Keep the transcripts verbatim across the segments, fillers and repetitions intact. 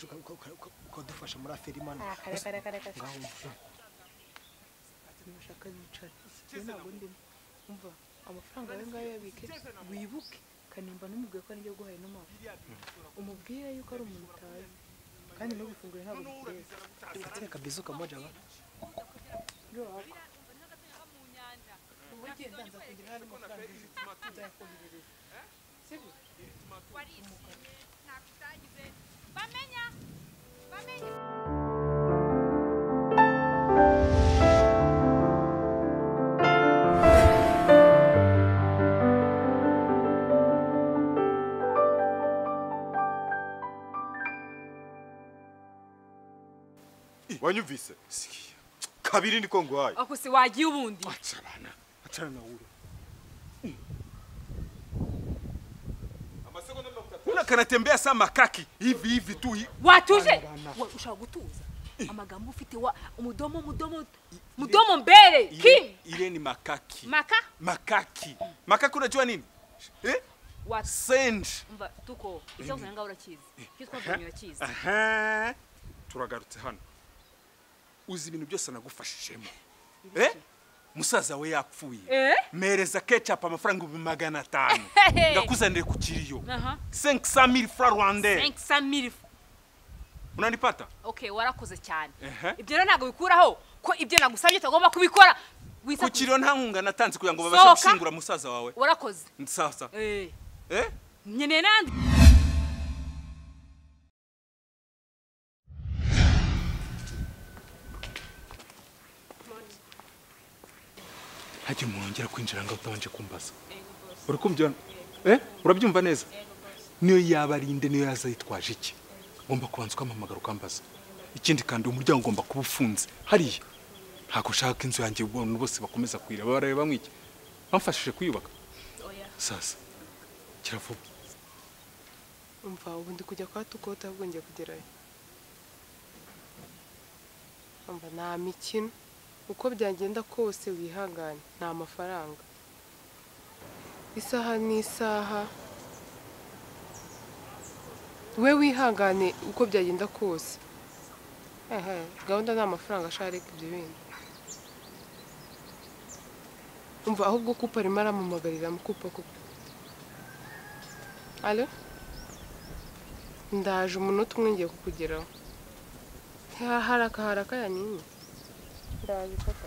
ukadufasha muri aferi imana kare kare kare kare ngaho nashaka nicara ntabwo ndimo umva amafaranga yawe ngayo yabike wibuke kanimba n'umubwiye ko ari guhaye n'amafu umubwire yuko ari umuntu utazi kandi no gufungura ntabwo bikureza ufatire kabizo kamoja ba ndio wako ubugiye ndanza kugira hari amafaranga nzayakoherereza sibyo bamenya bamenya wanyumvise kabiri ndiko ngwaye ako se wagiye ubundi acharana acharana uro amasegonda makutatu una kanatembea saa makaki hivi hivi tu watuje ushaka gutuza amagambo ufite wa umudomo mudomo mudomo mbere kim ile ni makaki maka makaki makaki unajua nini eh what send umva tuko icyo nkanga urakizi kitwa bwanyu urakizi aha turagarutse hano uzi ibintu byose nagufashijemo eh musaza we yapfuye eh mereza ketchup amafaranga magana atanu ndakuzanire ku kiriyo aha cinq cent mille francs rwandais cinq cent mille unanipata okay warakoze cyane Ehe. ibyo rero ntago bikuraho ko ibyo nagusabye tagomba kubikora ku kiriyo nta nkunga natanze kugira ngo Sohoka. babashe gushingura musaza wawe warakoze sasa eh eh nyene nandi haje mwongera kwinjira ngo utabanje kumbaza urikumva eh urabyumva neza niyo yabarinde niyo yazayitwaje iki ngomba kubanza ukamamagara ukambaza ikindi kandi umuryango ugomba kuba ufunze hariya ntako ushaka inzu yanjye ubona bose bakomeza kwira barareba bamwiki bamfashije kuyubaka sasa kiravuga umva ubu ndi kujya kwa tukota ahubwo ngiye kugerayo umva nta mikino uko byagenda kose wihangane nta mafaranga isaha n'isaha we wihangane uko byagenda kose ehe gahunda nta mafaranga ashareka ibyo bindi umva ahubwo kupa arimo aramumagarira mukupa kupa alo ndaje umunota umwe ngiye kukugeraho haraka haraka ya nini ndaje papa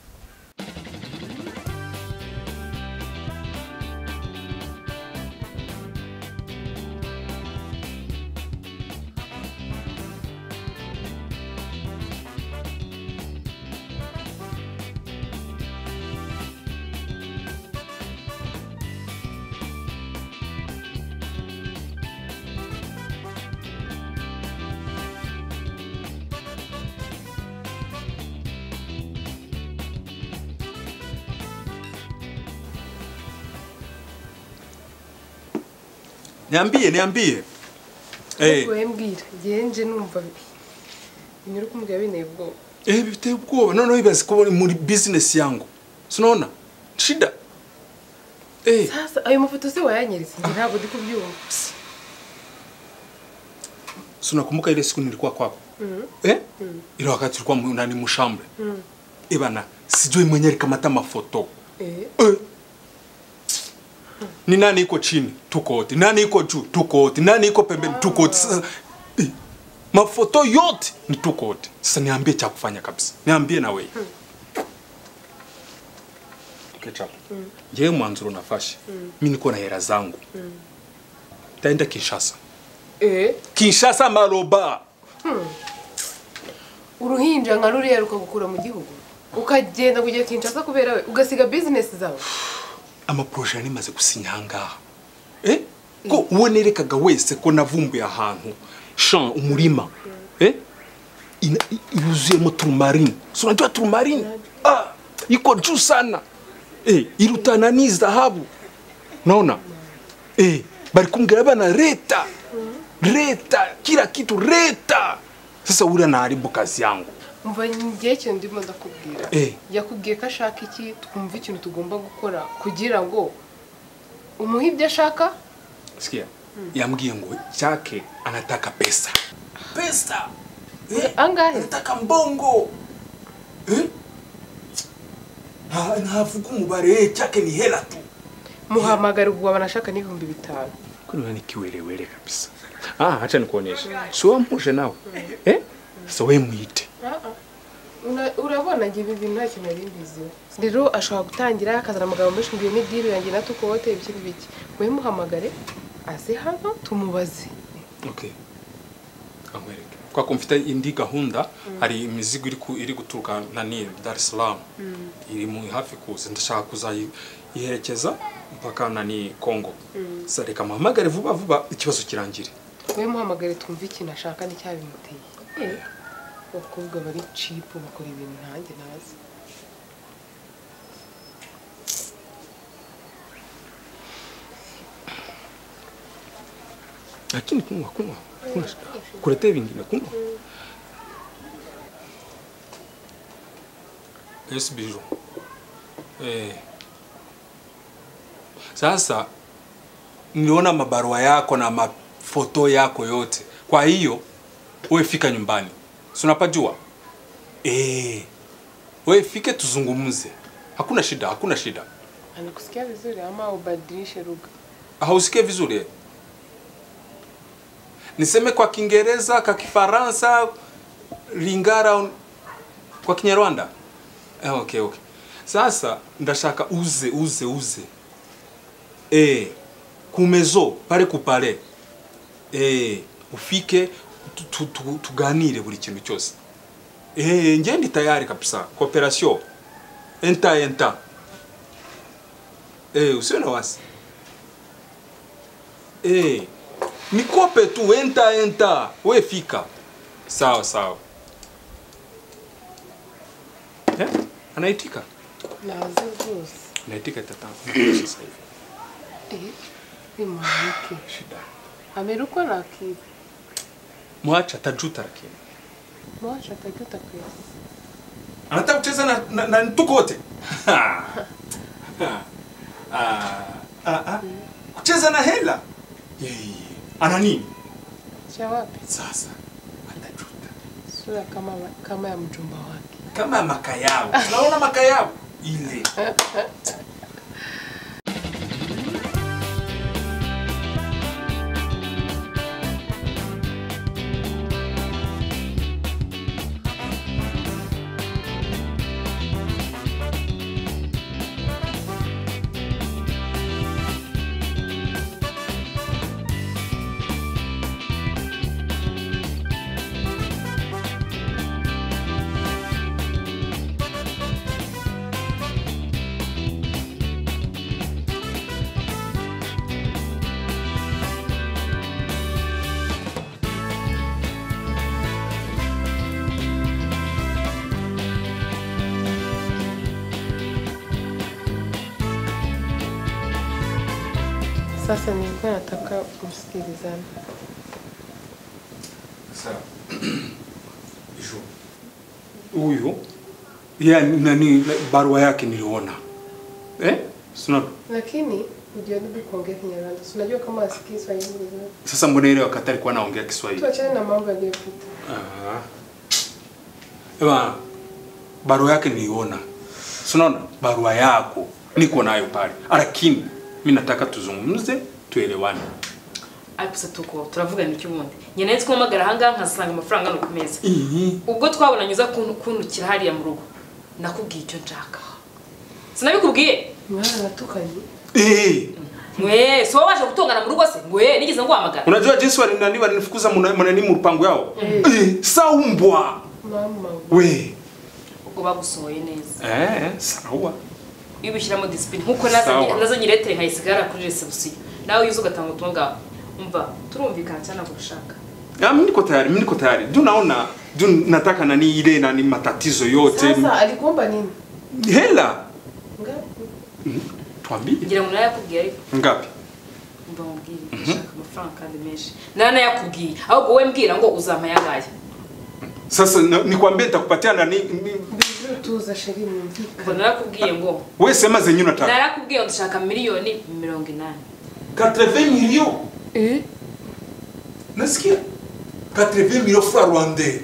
Niambie, niambie. Eh. Wewe mbwira, genje numva inyuru kumubwira bine bwo. Eh, biteye ubwoba. None bibaze ko muri business yangu. Sinaona? Shida. Eh. Sasa ayo mafoto se wayanyiritse ntabwo ndi kubyumva. Sunakumbuka ile siku nilikuwa kwako? Mhm. Eh? Mhm. Ile wakati tulikuwa ndani mshambre. Mhm. Eh bana, sijui mwenye alikamata mafoto. Eh. Eh. Ni nani iko chini? Tuko wote. Nani iko juu? Tuko wote. Nani iko pembeni? Tuko wote. Eh. Mafoto yote ni tuko wote. Sasa niambie cha kufanya kabisa. Niambie na wewe. Hmm. Ketchup. Mm. Je, mwanzuro nafashe. Mm. Mimi niko na hela zangu. Mm. Taenda Kinshasa. Eh? Kinshasa maroba. Hmm. Uruhinja nka ruriya rukagukura mu gihugu. Ukagenda kujya Kinshasa kubera we ugasiga business zawe. Ama projet ni maze gusinya hangaha. Eh? Ko ubonerekaga wese ko navumbuye ahantu. Champ umurima. Mm. Eh? Iruzuye mu turmarine. So unajua turmarine? Ah, iko juu sana. Eh, irutana ni dhahabu. Naona? Eh, bari kumbwira bana leta. Leta, kila kitu leta. Sasa ura naharibu kazi yangu. Umva ngiye cyo ndimo ndakubwira. Eh. Yakubwiye ko ashaka iki twumva ikintu tugomba gukora kugira ngo umuhe ibyo ashaka. Sikia. Mm. Yambwiye ngo chake anataka pesa. Pesa. Eh? Angahe? Nataka mbongo. Eh? Na navuga umubare cyake ni hela tu. Muhamagara ubwo banashaka n'ibihumbi bitanu. Kuna ni kiwelewele kabisa. Ah, acha nikuonyeshe. Sio mpushe nao. Eh? So we mwite. Urabona ngiye ibi bintu nta kintu rimbiziho. Rero ashobora gutangira akazana amagambo menshi ngiye ni deal yanjye na tukote ibikindi biki. We muhamagare aze hano tumubaze. Okay. Amwereke. Kwa kumfita indi gahunda hari imizigo iri iri guturuka nani Dar es Salaam. Iri mu hafi kuza ndashaka kuzayiherekeza mpaka nani Kongo. Sasa reka muhamagare vuba vuba ikibazo kirangire. We muhamagare twumve ikintu ashaka n'icyabimuteye. Eh. Bakobwa bari cheap bakora ibintu ntange nazi. Lakini kunywa kunywa kunywa kuletea vingine kunywa. Yes bijou. Eh. Sasa niliona mabarua yako na mafoto yako yote. Kwa hiyo wewe fika nyumbani. Si unapajua? Eh. Wewe fike tuzungumze. Hakuna shida, hakuna shida. Anakusikia vizuri ama ubadilishe lugha? Hausikie vizuri? Niseme kwa Kiingereza, kwa Kifaransa, Lingara kwa Kinyarwanda? Eh, okay, okay. Sasa ndashaka uze uze uze. Eh, kumezo pare kupare. Eh, ufike tuganire buri kintu cyose. Eh, nje ndi tayari kabisa. Cooperation. Enta enta. Eh, usiona wasi. Eh, nikope tu enta enta. We fika. Sawa sawa. Eh? Anaitika? Nazi rwose. Anaitika tata. Sasa hivi. Eh, ni mwanamke. Shida. Amerukwa na akili. Mwacha tajuta lakini. Mwacha tajuta kwa. Anataka kucheza na na, na tukote. Ah. Ah ah. Kucheza na hela. Yeye. Ana nini? Cha wapi? Sasa atajuta. Sura kama kama ya mjomba wake. Kama makayao. Unaona makayao? Ile. Sasa nilikuwa nataka msikilizane. Sawa. Isho. Huyo ya nani barua yake niliona. Eh? Sina. Lakini ujaribu kuongea Kinyarwanda. Unajua kama asikii Kiswahili vizuri. Sasa mbona ile wakati alikuwa anaongea Kiswahili? Tuachane na mambo yaliyopita. Ah. Ewa barua yake niliona. Unaona barua yako niko nayo pale. Lakini mimi nataka tuzungumze tuelewane. Ariko se tuko turavuga n'iki bundi. Nyene nzi ko magara hanga nkasanga amafaranga no kumeza. Mhm. Ubwo twabonanyuza kuntu kunukira hariya mu rugo. Nakubwiye icyo nshaka. Sinabikubwiye. Mwana natukanye. Eh. Mwe, so waje gutongana mu rugo se? Ngwe, nigeze nguhamagara. Unajua jinsi walinani walinifukuza mwanani mu rupango yao? Eh, saumbwa. Mama. We. Ubwo bagusohoye neza. Eh, sawa. Ibishyiramo discipline nkuko nazanye nazanye letter nkayisigara kuri reception. Nawe yuzo gatanga utunga. Umva, turumvikana cyane gushaka. Ya mimi niko tayari, mimi niko tayari. Ndio naona, ndio nataka nani ile nani matatizo yote. Sasa alikuomba nini? Hela. Ngapi? Twambie. Ngira ngo nayakubwiye ariko. Ngapi? Umva mubwire ndashaka amafaranga kandi menshi. Nana yakubwiye. Ahubwo wowe mbwira ngo uzampa yagaye. Sasa nikwambie nitakupatia nani tuza sheri mwumvika. Ngo narakubwiye ngo. Wewe sema zenyu nataka. Narakubwiye ngo ndashaka miliyoni mirongo inani. quatre-vingts millions. Eh? Nasikia? quatre-vingts millions francs rwandais.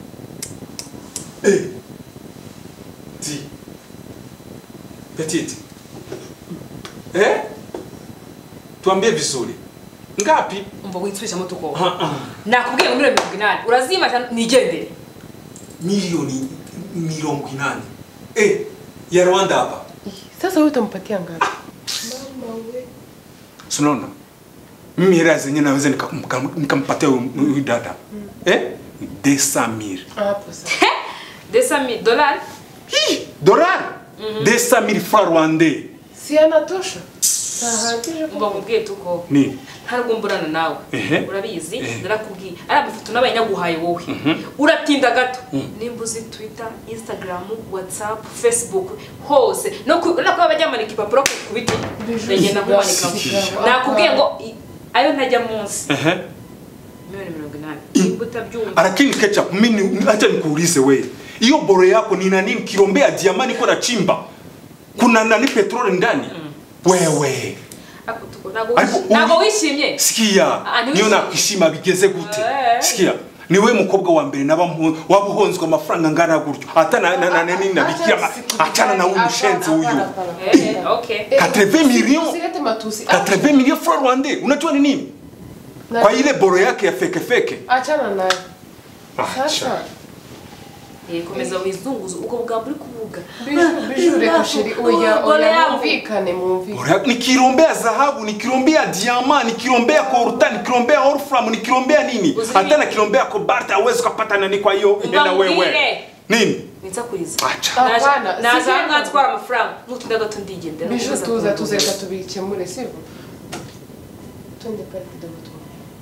Eh. Dis. Petite. Eh? Tuambie vizuri. Ngapi? Umva witwisha mutuko. Ah ah. Nakubwiye ngo mirongo inani. Urazima nigendere. Milioni mirongo inani. Eh, ya Rwanda hapa. Sasa wewe utampatia ngapi? Mama we. Sunaona? Mimi hela zenye naweza nikampatia huyu dada. Eh? deux cent mille. Hapo sasa. deux cent mille dollars. Hi, dollars? deux cent mille francs rwandais. Si anatosha. Sahagije Umva mubwiye tuko. Ni. Ntabwo mburana nawe. Ehe. Urabizi narakubwiye. Ari amafoto n'abanyaguhaye wowe. Uratinda gato. Nimba uzi Twitter, Instagram, WhatsApp, Facebook hose. No nakubwiye abajyamanika ipapuro ku biti. Ndagenda kumanika. Nakubwiye ngo ayo ntajya munsi. Ehe. Milioni mirongo inani. Nimba utabyumva. Lakini ketchup mimi acha nikuulize wewe. Hiyo boro yako ni nani kilombea diamani kwa chimba? Kuna nani petroli ndani? Wewe. Ako tuko nago. Nago wishimye. Sikia. Niyo nakwishima bigeze gute? Sikia. Ni we mukobwa wa mbere naba wabuhonzwe amafaranga ngana gutyo. Hata na na nini nabikia achana na uyu shenzi uyu. Eh, okay. quatre-vingts millions. Usilete matusi. quatre-vingts millions francs rwandais. Unajua ni nini? Kwa ile boro yake ya feke feke. Achana naye. Acha. Sasa Eh, komeza wizunguza uko bugamba uri kuvuga. Biju biju reka sheri oya oya mumvikane mumvikane. Bora ni kilombea dhahabu, ni kilombea diamant, ni kilombea coltan, ni kilombea wolfram, ni kilombea nini? Hata na kilombea cobalt hauwezi kupata nani kwa hiyo enda wewe. Nini? Nitsakuliza. Acha. Hapana. Nazanga atwara amafaranga. Nutinda gato ndigendera. Biju tuza tuza reka tubikemure sivyo? Twende pale kidogo tu.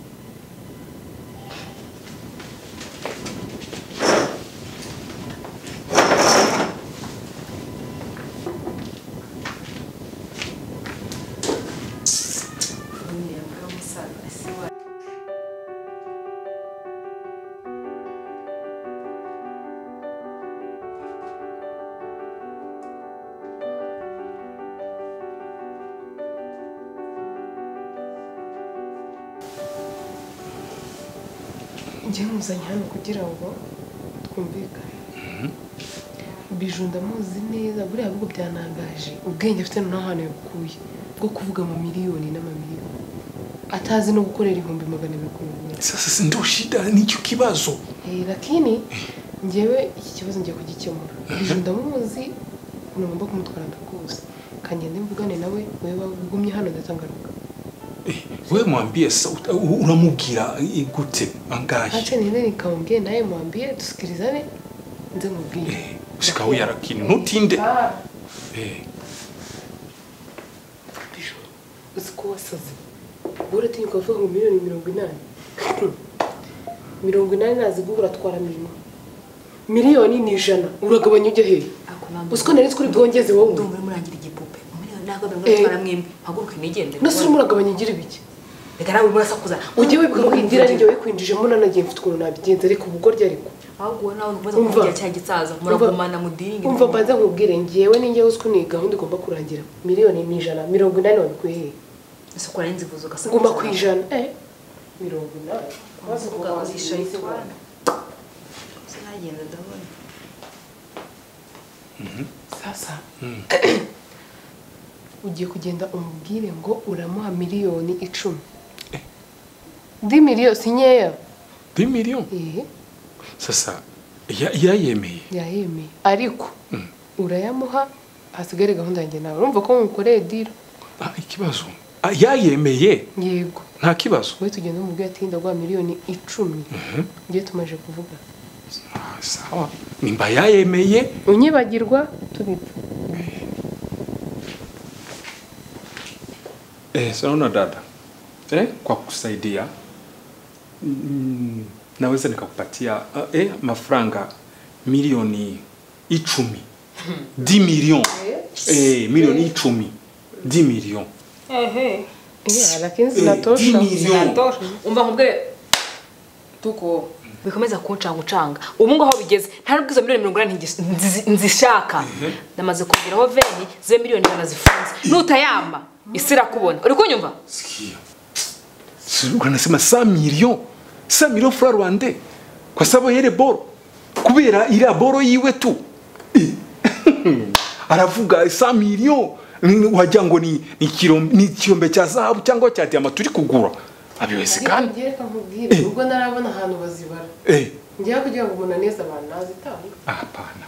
Njye muzanye hano kugira ngo twumvikane. Biju ndamuzi neza buriya bigo byanangaje ubwenge afite no hano yakuye bwo kuvuga mu miliyoni n'amamiliyoni atazi no gukorera ibihumbi magana abiri. Sasa si ndio shida nicyo kibazo. Eh lakini njyewe iki kibazo ngiye kugikemura. Biju ndamuzi ngomba kumutwara ndakose kangende mvugane nawe wewe wagumye hano ndatangaruka. Eh, wewe mwambie unamubwira gute angaje? Acha nene nikaongee naye mwambie tusikilizane nze mubwire. Eh, usikawia lakini ntutinde. Ah. Eh. Biju usiko wasaze. Bora tinyuka vuga ngo miliyoni mirongo inani. Mirongo inani nazigura twara miliyoni. Miliyoni ni ijana uragabanya ujye he? Usiko nari kuri bwongeze wowe. Ndumva murangira igipupe. Miliyoni nagabanya twara mwimbi. Haguruka nigendere. Nasuri muragabanya igira ibiki? Reka nawe murasakuza. Ujye wibwira njye wikwinjije muna nagiye mfite ukuntu nabigenza ariko ubugorya ariko. Ahubwo nawe uvuze ko kujya cya gitsaza muragumana mudiringi. Umva banza nkubwire ngiyewe ninjye uziko ni gahunda igomba kurangira. Miliyoni ni ijana mirongo inani wabikuye he? Ese ko arenze vuzo gasa. Ngomba kwijana eh mirongo inani. Wazi kugabazisha itwana. Sinagenda ndabona. Mhm. Sasa ugiye kugenda umubwire ngo uramuha miliyoni icumi. Ndi miliyoni sinyeya. dix millions. Eh. Sasa ya yayemeye. Yayemeye. Ariko urayamuha hasigare gahunda yanjye nawe. Urumva ko mukoreye deal. Ah, ikibazo. Ah, yayemeye. Yego. Nta kibazo. We tugenda umubwire ati ndagwa miliyoni icumi. Mhm. Ngiye tumaje kuvuga. Ah, sawa. Nimba yayemeye. Unyibagirwa tubipfa. Eh, sawa dada. Eh, kwa kusaidia mm, naweza nikakupatia uh, eh mafaranga milioni icumi. dix millions. Eh, milioni icumi. dix millions. Ehe. Yeah, lakini zinatosha. Zinatosha. Umva nkubwire tuko bikomeza kuncangucanga. Ubu ngo aho bigeze nta rubwizo miliyoni mirongo inani nzishaka. Namaze kugeraho veni ze miliyoni ijana zifunze. Nutayamba isira kubona. Uri kunyumva? Sikia. Unasema cent millions. cent millions francs rwandais kwa sababu yere boro kubera ira boro yiwe tu aravuga cent millions wajya ngo ni ni kirombe ni kirombe cya zahabu cyangwa cya diamant turi kugura abiwesekana ngiye kamubwire ubwo narabona ahantu bazibara eh ngiye kugira ngo umuntu aneze abantu nazitanga hapana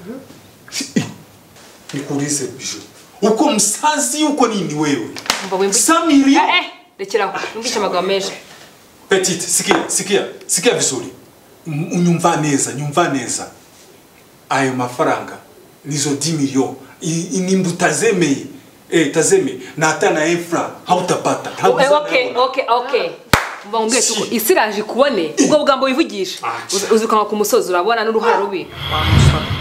nikuulize bisho uko msazi uko nini wewe cent millions eh eh rekeraho numvisha amagambo menshi petite sikia sikia sikia vizuri unyumva neza nyumva neza ayo mafaranga nizo dix millions inimbu tazemeye eh tazeme na hata na infra hautapata okay okay okay okay mva ngwe tuko isiraje kubone ubwo bugambo wivugisha uzikanga ku musozi urabona n'uruhara rubi